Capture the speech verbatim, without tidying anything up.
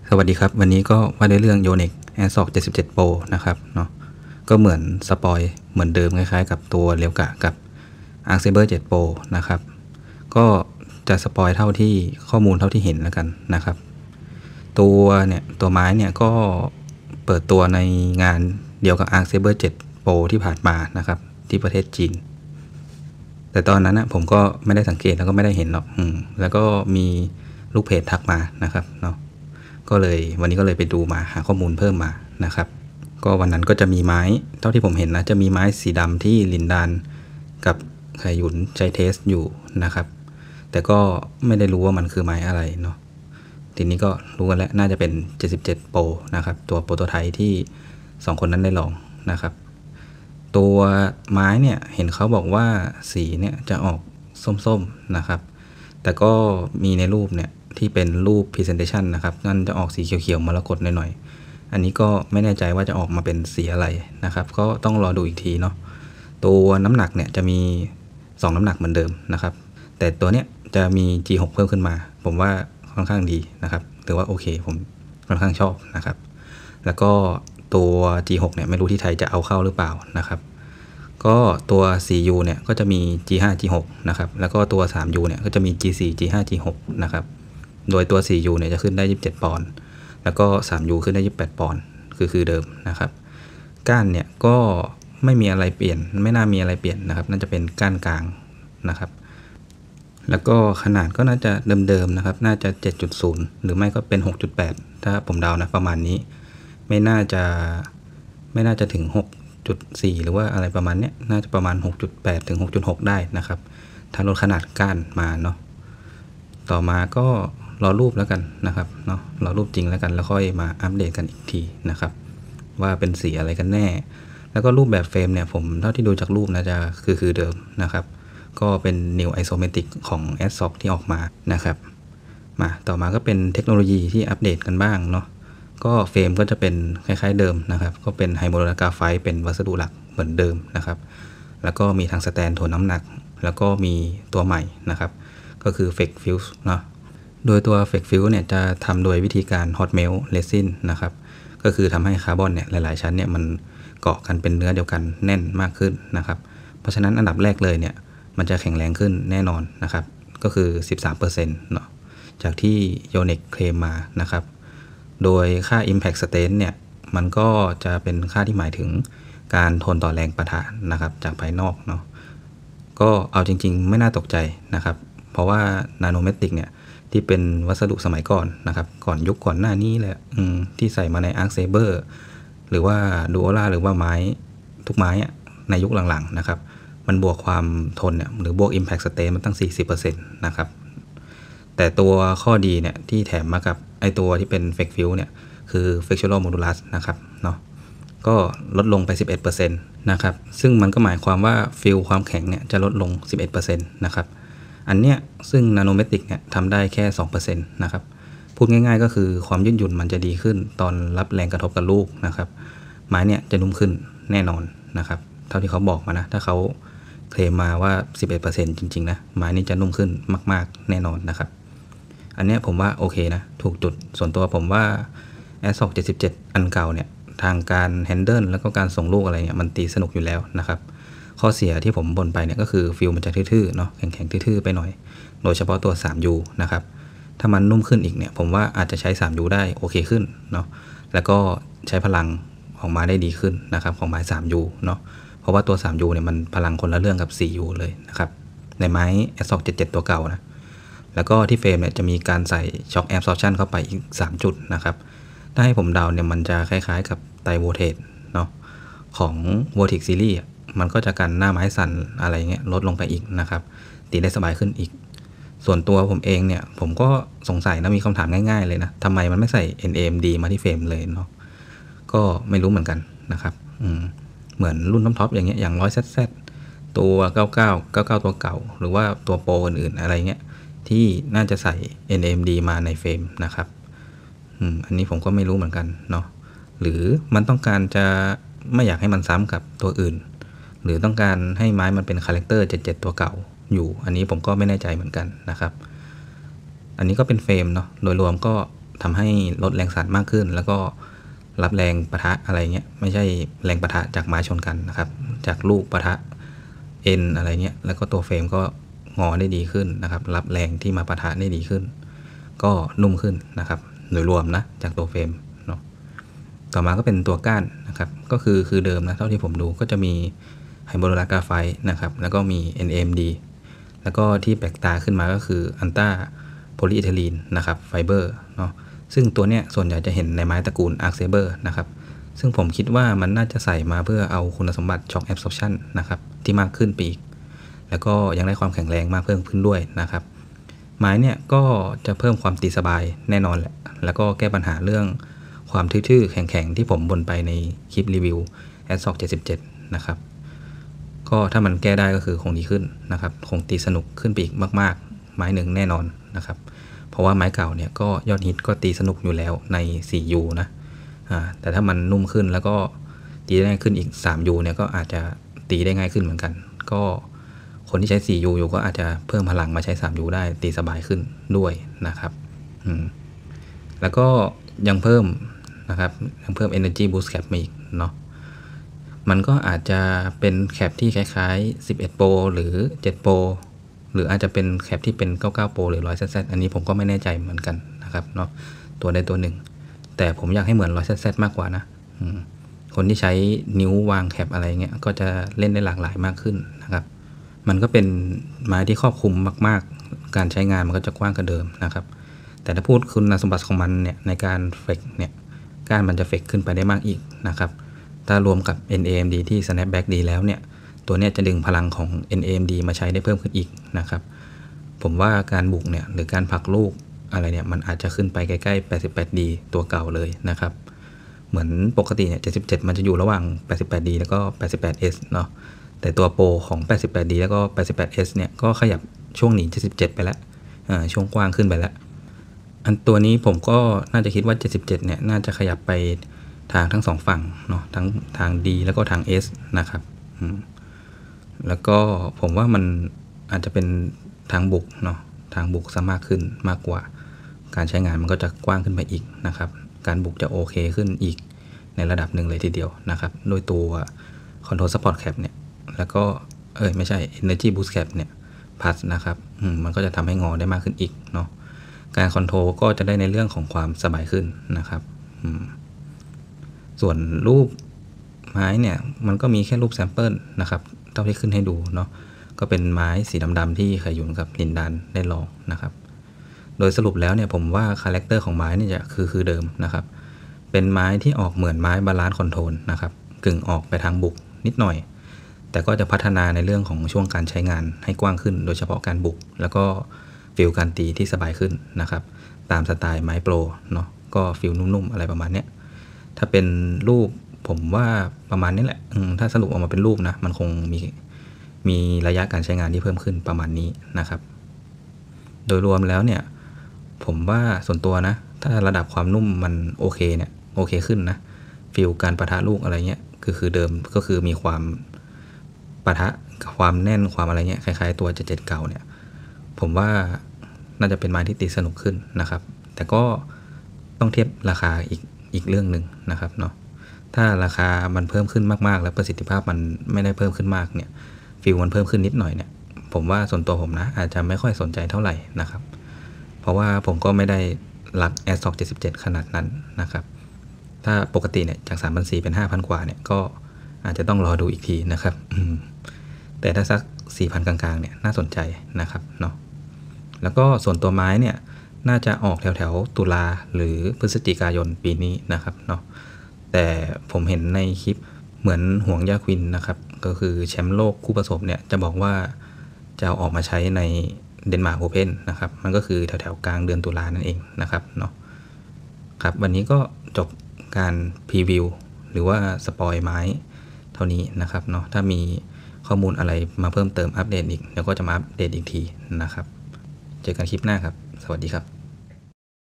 สวัสดีครับวันนี้ก็ว่าในเรื่อง Yonex Airsoft เจ็ดสิบเจ็ด Pro นะครับเนาะก็เหมือนสปอยเหมือนเดิมคล้ายๆกับตัวเรียวกะกับ Arc Saber เจ็ด Pro นะครับก็จะสปอยเท่าที่ข้อมูลเท่าที่เห็นแล้วกันนะครับตัวเนี่ยตัวไม้เนี่ยก็เปิดตัวในงานเดียวกับ Arc Saber เจ็ด Pro ที่ผ่านมานะครับที่ประเทศจีนแต่ตอนนั้นนะผมก็ไม่ได้สังเกตแล้วก็ไม่ได้เห็นหรอกอืมแล้วก็มีลูกเพจทักมานะครับเนาะก็เลยวันนี้ก็เลยไปดูมาหาข้อมูลเพิ่มมานะครับก็วันนั้นก็จะมีไม้เท่าที่ผมเห็นนะจะมีไม้สีดำที่ลินดานกับไขหยุนใจเทสอยู่นะครับแต่ก็ไม่ได้รู้ว่ามันคือไม้อะไรเนาะทีนี้ก็รู้กันแล้วน่าจะเป็นเจ็ดสิบเจ็ด Pro นะครับตัวโปรโตไทป์ที่สองคนนั้นได้ลองนะครับตัวไม้เนี่ยเห็นเขาบอกว่าสีเนี่ยจะออกส้มๆนะครับแต่ก็มีในรูปเนี่ยที่เป็นรูป Presentation นะครับนั่นจะออกสีเขียวๆมรกตหน่อยๆอันนี้ก็ไม่แน่ใจว่าจะออกมาเป็นสีอะไรนะครับก็ต้องรอดูอีกทีเนาะตัวน้ำหนักเนี่ยจะมีสองน้ำหนักเหมือนเดิมนะครับแต่ตัวเนี้ยจะมี จี หก เพิ่มขึ้นมาผมว่าค่อนข้างดีนะครับถือว่าโอเคผมค่อนข้างชอบนะครับแล้วก็ตัว จี หก เนี่ยไม่รู้ที่ไทยจะเอาเข้าหรือเปล่านะครับก็ตัว โฟร์ ยู เนี่ยก็จะมี จี ห้า จี หก นะครับแล้วก็ตัว ทรี ยู เนี่ยก็จะมี จี โฟร์ จี ห้า จี หก นะครับโดยตัว โฟร์ ยู เนี่ยจะขึ้นได้ยี่สิบเจ็ดปอนด์แล้วก็ ทรี ยู ขึ้นได้ยี่สิบแปดปอนด์คือคือเดิมนะครับก้านเนี่ยก็ไม่มีอะไรเปลี่ยนไม่น่ามีอะไรเปลี่ยนนะครับน่าจะเป็นก้านกลางนะครับแล้วก็ขนาดก็น่าจะเดิมๆนะครับน่าจะ เจ็ดจุดศูนย์ หรือไม่ก็เป็น หกจุดแปด ถ้าผมเดานะประมาณนี้ไม่น่าจะไม่น่าจะถึง หกจุดสี่ หรือว่าอะไรประมาณเนี้ยน่าจะประมาณ หกจุดแปด ถึง หกจุดหก ได้นะครับถ้าลดขนาดก้านมาเนาะต่อมาก็รอรูปแล้วกันนะครับเนาะรอรูปจริงแล้วกันแล้วค่อยมาอัปเดตกันอีกทีนะครับว่าเป็นสีอะไรกันแน่แล้วก็รูปแบบเฟรมเนี่ยผมเท่าที่ดูจากรูปนะจะคือคือเดิมนะครับก็เป็น New Isometric ของ Airsoft ที่ออกมานะครับมาต่อมาก็เป็นเทคโนโลยีที่อัปเดตกันบ้างเนาะก็เฟรมก็จะเป็นคล้ายๆเดิมนะครับก็เป็นไฮโมโลกราไฟต์เป็นวัสดุหลักเหมือนเดิมนะครับแล้วก็มีทางสแตนถ่วงน้ำหนักแล้วก็มีตัวใหม่นะครับก็คือ Fake Fuse เนาะโดยตัว Fake Fuse เนี่ยจะทำโดยวิธีการ Hot Melt Resin นะครับก็คือทำให้คาร์บอนเนี่ยหลายๆชั้นเนี่ยมันเกาะกันเป็นเนื้อเดียวกันแน่นมากขึ้นนะครับเพราะฉะนั้นอันดับแรกเลยเนี่ยมันจะแข็งแรงขึ้นแน่นอนนะครับก็คือ สิบสามเปอร์เซ็นต์ เนาะจากที่ Yonex เคลมมานะครับโดยค่า Impact Strength เนี่ยมันก็จะเป็นค่าที่หมายถึงการทนต่อแรงปะทะนะครับจากภายนอกเนาะก็เอาจริงๆไม่น่าตกใจนะครับเพราะว่า Nanometric เนี่ยที่เป็นวัสดุสมัยก่อนนะครับก่อนยุคก่อนหน้านี้แหละที่ใส่มาใน Arc Saber หรือว่า Duola หรือว่าไม้ทุกไม้ในยุคหลังๆนะครับมันบวกความทนเนี่ยหรือบวก Impact Strength มันตั้ง สี่สิบเปอร์เซ็นต์ นะครับแต่ตัวข้อดีเนี่ยที่แถมมากับไอตัวที่เป็น Fake Fuse เนี่ยคือ Flexural Modulus นะครับเนาะก็ลดลงไป สิบเอ็ดเปอร์เซ็นต์ นะครับซึ่งมันก็หมายความว่าฟิลความแข็งเนี่ยจะลดลง สิบเอ็ดเปอร์เซ็นต์ นะครับอันเนี้ยซึ่ง Nanometric เนี่ยทำได้แค่ สองเปอร์เซ็นต์ นะครับพูดง่ายๆก็คือความยืดหยุ่นมันจะดีขึ้นตอนรับแรงกระทบกับลูกนะครับไม้เนี่ยจะนุ่มขึ้นแน่นอนนะครับเท่าที่เขาบอกมานะถ้าเขาเคลมมาว่า สิบเอ็ดเปอร์เซ็นต์ จริงๆนะไม้นี่จะนุ่มขึ้นมากๆแน่นอนนะครับอันเนี้ยผมว่าโอเคนะถูกจุดส่วนตัวผมว่า Airsoft เจ็ดสิบเจ็ด อันเก่าเนี่ยทางการแฮนเดิลแล้วก็การส่งลูกอะไรเนี่ยมันตีสนุกอยู่แล้วนะครับข้อเสียที่ผมบ่นไปเนี่ยก็คือฟิลมันจะทื่อๆเนาะแข็งๆทื่อๆไปหน่อยโดยเฉพาะตัว ทรี ยู นะครับถ้ามันนุ่มขึ้นอีกเนี่ยผมว่าอาจจะใช้ ทรี ยู ได้โอเคขึ้นเนาะแล้วก็ใช้พลังออกมาได้ดีขึ้นนะครับของไม้ ทรี ยู เนาะเพราะว่าตัว ทรี ยู เนี่ยมันพลังคนละเรื่องกับ โฟร์ ยู เลยนะครับในไม้ Airsoft เจ็ดสิบเจ็ด ตัวเก่านะแล้วก็ที่เฟรมเนี่ยจะมีการใส่ Shock Absorption เข้าไปอีกสามจุดนะครับถ้าให้ผมเดาเนี่ยมันจะคล้ายๆกับไตรโวเทตเนาะของ Vortex Series มันก็จะกันหน้าไม้สั่นอะไรเงี้ยลดลงไปอีกนะครับตีได้สบายขึ้นอีกส่วนตัวผมเองเนี่ยผมก็สงสัยนะมีคำถามง่ายๆเลยนะทำไมมันไม่ใส่ เอ็น เอ เอ็ม ดี มาที่เฟรมเลยเนาะก็ไม่รู้เหมือนกันนะครับอืมเหมือนรุ่นท็อปๆอย่างเงี้ยอย่าง หนึ่งร้อย ซี ซี ตัวเก้าสิบเก้า เก้าสิบเก้าตัวเก่าหรือว่าตัวโปรอื่นๆอะไรเงี้ยที่น่าจะใส่ เอ็น เอ เอ็ม ดี มาในเฟรมนะครับอืมอันนี้ผมก็ไม่รู้เหมือนกันเนาะหรือมันต้องการจะไม่อยากให้มันซ้ำกับตัวอื่นหรือต้องการให้ไม้มันเป็นคาแรคเตอร์เจ็ดสิบเจ็ดตัวเก่าอยู่อันนี้ผมก็ไม่แน่ใจเหมือนกันนะครับอันนี้ก็เป็นเฟรมเนาะโดยรวมก็ทำให้ลดแรงสั่นมากขึ้นแล้วก็รับแรงปะทะอะไรเงี้ยไม่ใช่แรงปะทะจากไม้ชนกันนะครับจากลูกปะทะเอ็นอะไรเงี้ยแล้วก็ตัวเฟรมก็งอได้ดีขึ้นนะครับรับแรงที่มาปะทะได้ดีขึ้นก็นุ่มขึ้นนะครับโดยรวมนะจากตัวเฟรมเนาะต่อมาก็เป็นตัวก้านนะครับก็คือคือเดิมนะเท่าที่ผมดูก็จะมีไฮโบรลากราไฟต์นะครับแล้วก็มี เอ็น เอ็ม ดี แล้วก็ที่แปลกตาขึ้นมาก็คืออันต้าโพลีเอทิลีนนะครับไฟเบอร์เนาะซึ่งตัวเนี้ยส่วนใหญ่จะเห็นในไม้ตระกูลอาร์คเซเบอร์นะครับซึ่งผมคิดว่ามันน่าจะใส่มาเพื่อเอาคุณสมบัติช็อคแอบซอร์ปชันนะครับที่มากขึ้นไปอีกแล้วก็ยังได้ความแข็งแรงมากเพิ่มขึ้นด้วยนะครับไม้เนี่ยก็จะเพิ่มความตีสบายแน่นอนแหละแล้วก็แก้ปัญหาเรื่องความทื่อๆแข็งๆที่ผมบ่นไปในคลิปรีวิว แอส เจ็ดสิบเจ็ด นะครับก็ถ้ามันแก้ได้ก็คือคงดีขึ้นนะครับคงตีสนุกขึ้นไปอีกมากๆไม้หนึ่งแน่นอนนะครับเพราะว่าไม้เก่าเนี่ยก็ยอดฮิตก็ตีสนุกอยู่แล้วใน โฟร์ ยู นะอ่าแต่ถ้ามันนุ่มขึ้นแล้วก็ตีได้ง่ายขึ้นอีก ทรี ยู เนี่ยก็อาจจะตีได้ง่ายขึ้นเหมือนกันก็คนที่ใช้ โฟร์ ยู อยู่ก็อาจจะเพิ่มพลังมาใช้ ทรี ยู ได้ตีสบายขึ้นด้วยนะครับอืมแล้วก็ยังเพิ่มนะครับยังเพิ่ม Energy Boost Cap มาอีกเนาะมันก็อาจจะเป็นแคปที่คล้ายๆสิบเอ็ด Pro หรือเจ็ด Pro หรืออาจจะเป็นแคปที่เป็นเก้าสิบเก้า Pro หรือ หนึ่งร้อย ซี ซี อันนี้ผมก็ไม่แน่ใจเหมือนกันนะครับเนาะตัวใดตัวหนึ่งแต่ผมอยากให้เหมือน หนึ่งร้อย ซี ซี มากกว่านะคนที่ใช้นิ้ววางแคปอะไรเงี้ยก็จะเล่นได้หลากหลายมากขึ้นนะครับมันก็เป็นไม้ที่ครอบคลุมมากๆการใช้งานมันก็จะกว้างกว่าเดิมนะครับแต่ถ้าพูดคุณสมบัติของมันเนี่ยในการเฟกเนี่ยการมันจะเฟกขึ้นไปได้มากอีกนะครับถ้ารวมกับ เอ็น เอ เอ็ม ดี ที่ snapback ดีแล้วเนี่ยตัวเนี้ยจะดึงพลังของ เอ็น เอ เอ็ม ดี มาใช้ได้เพิ่มขึ้นอีกนะครับผมว่าการบุกเนี่ยหรือการผลักลูกอะไรเนี่ยมันอาจจะขึ้นไปใกล้ๆ แปดสิบแปดดี ตัวเก่าเลยนะครับเหมือนปกติเนี่ยเจ็ดสิบเจ็ดมันจะอยู่ระหว่าง แปดสิบแปดดี แล้วก็ แปดสิบแปดเอส เนาะแต่ตัวโปรของ แปดสิบแปดดี แล้วก็ แปดสิบแปดเอส เนี่ยก็ขยับช่วงหนีเจ็ดสิบเจ็ดไปแล้วอ่าช่วงกว้างขึ้นไปแล้วอันตัวนี้ผมก็น่าจะคิดว่าเจ็ดสิบเจ็ดเนี่ยน่าจะขยับไปทางทั้งสองฝั่งเนาะทั้งทาง D แล้วก็ทาง S นะครับแล้วก็ผมว่ามันอาจจะเป็นทางบุกเนาะทางบุกซะมากขึ้นมากกว่าการใช้งานมันก็จะกว้างขึ้นไปอีกนะครับการบุกจะโอเคขึ้นอีกในระดับหนึ่งเลยทีเดียวนะครับโดยตัว Control Support Cap เนี่ยแล้วก็เอ้ยไม่ใช่ Energy Boost Cap เนี่ยพัสนะครับมันก็จะทำให้งอได้มากขึ้นอีกเนาะการคอนโทรลก็จะได้ในเรื่องของความสบายขึ้นนะครับส่วนรูปไม้เนี่ยมันก็มีแค่รูปแซมเปิลนะครับเท่าที่ขึ้นให้ดูเนาะก็เป็นไม้สีดำๆที่เคยอยู่กับลินดันได้ลองนะครับโดยสรุปแล้วเนี่ยผมว่าคาแรคเตอร์ของไม้นี่จะคือคือเดิมนะครับเป็นไม้ที่ออกเหมือนไม้บาลานซ์คอนโทรลนะครับกึ่งออกไปทางบุกนิดหน่อยแต่ก็จะพัฒนาในเรื่องของช่วงการใช้งานให้กว้างขึ้นโดยเฉพาะการบุกแล้วก็ฟิลการตีที่สบายขึ้นนะครับตามสไตล์ไม้โปรเนาะก็ฟิลนุ่มๆอะไรประมาณเนี้ยถ้าเป็นรูปผมว่าประมาณนี้แหละถ้าสรุปออกมาเป็นรูปนะมันคงมีมีระยะการใช้งานที่เพิ่มขึ้นประมาณนี้นะครับโดยรวมแล้วเนี่ยผมว่าส่วนตัวนะถ้าระดับความนุ่มมันโอเคเนี่ยโอเคขึ้นนะฟิลการปะทะลูกอะไรเงี้ยคือคือเดิมก็คือมีความปะทะความแน่นความอะไรเงี้ยคล้ายๆตัวเจ็ดสิบเจ็ดเก่าเนี่ยผมว่าน่าจะเป็นไม้ที่ตีสนุกขึ้นนะครับแต่ก็ต้องเทียบราคาอีกอีกเรื่องหนึ่งนะครับเนาะถ้าราคามันเพิ่มขึ้นมากๆแล้วประสิทธิภาพมันไม่ได้เพิ่มขึ้นมากเนี่ยฟิลมันเพิ่มขึ้นนิดหน่อยเนี่ยผมว่าส่วนตัวผมนะอาจจะไม่ค่อยสนใจเท่าไหร่นะครับเพราะว่าผมก็ไม่ได้รัก แอส เจ็ดสิบเจ็ด ขนาดนั้นนะครับถ้าปกติเนี่ยจาก สามพันสี่ร้อย เป็น ห้าพัน กว่าเนี่ยก็อาจจะต้องรอดูอีกทีนะครับแต่ถ้าสัก สี่พัน กลางๆเนี่ยน่าสนใจนะครับเนาะแล้วก็ส่วนตัวไม้เนี่ยน่าจะออกแถวๆตุลาหรือพฤศจิกายนปีนี้นะครับเนาะแต่ผมเห็นในคลิปเหมือนห่วงยาควินนะครับก็คือแชมป์โลกคู่ผสมเนี่ยจะบอกว่าจะเอาออกมาใช้ในเดนมาร์กโอเพ่นนะครับมันก็คือแถวๆกลางเดือนตุลานั่นเองนะครับเนาะครับวันนี้ก็จบการพรีวิวหรือว่าสปอยไม้เท่านี้นะครับเนาะถ้ามีข้อมูลอะไรมาเพิ่มเติมอัปเดตอีกเดี๋ยวก็จะมาอัปเดตอีกทีนะครับเจอกันคลิปหน้าครับสวัสดีครับ